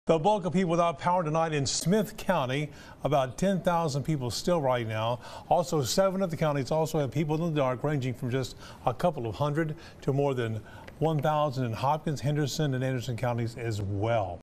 The bulk of people without power tonight in Smith County, about 10,000 people still right now. Also, 7 of the counties also have people in the dark, ranging from just a couple of hundred to more than 1,000 in Hopkins, Henderson, and Anderson counties as well.